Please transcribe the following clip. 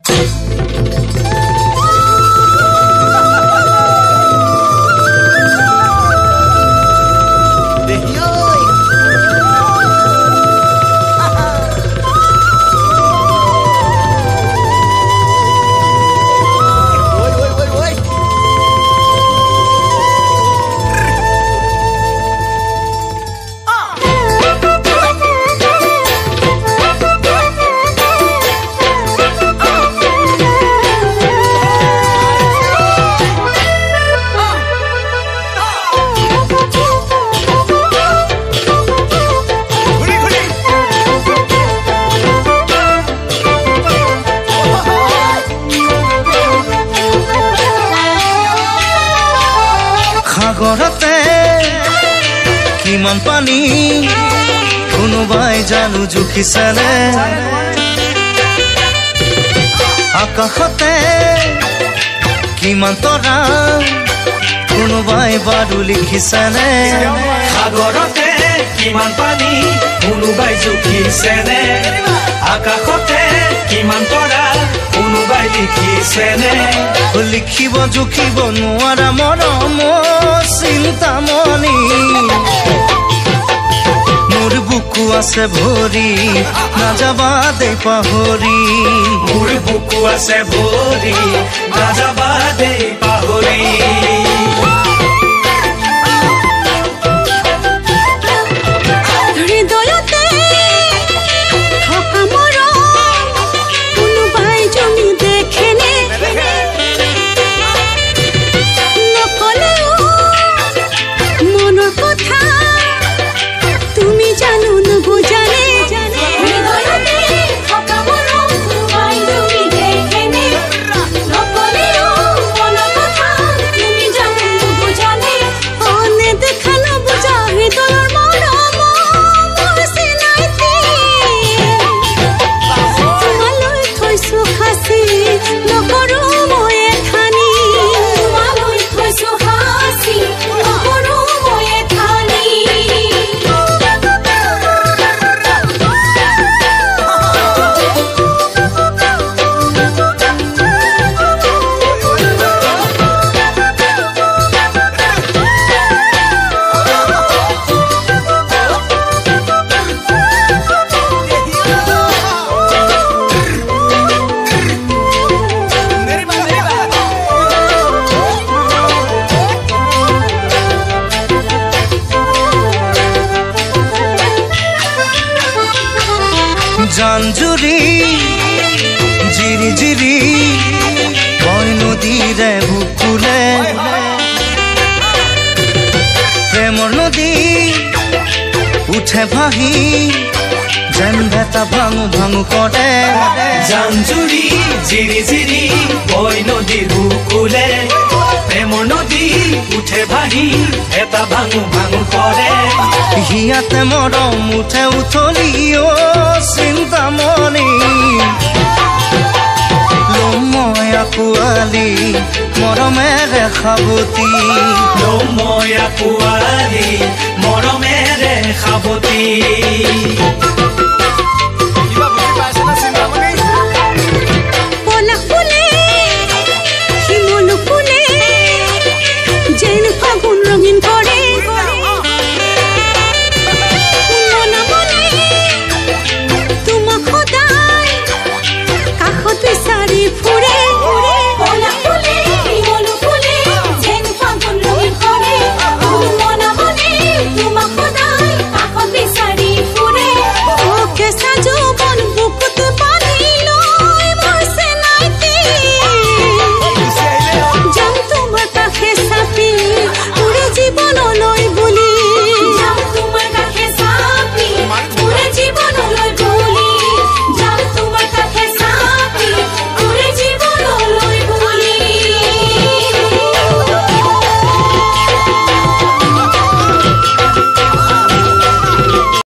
সাগৰতে কিমান পানী কোনোবাই জানো জুখিছেনে আকাশতে কিমান তৰা কোনোবাই বাৰু লিখিছেনে সাগৰতে কিমান পানী কোনোবাই জুখিছেনে আকাশতে কিমান তৰা কোনোবাই লিখিছেনে লিখিব জুখিব নোৱাৰা মৰম চিন্তামণি মোৰ বুকু আছে ভৰি নাযাবা দে পাহৰি মোৰ বুকু আছে ভৰি নাযাবা দে পাহৰি জানজুৰি জিৰি জিৰি বৈ নদীৰে বুকুলে প্ৰেমৰ নদী উঠে ভাহি যেন ভেটা ভাঙো ভাঙো কৰে জানজুৰি জিৰি জিৰি বৈ নদীৰ বুকুলে প্ৰেমৰ নদী উঠে ভাহি এটা ভাঙো ভাঙো কৰে হিয়াতে মৰম উঠে উঠলি চিন্তামণি লময় পোৱালি মৰমেৰে সাৱতি লময় পোৱালি মৰমেৰে সাৱতি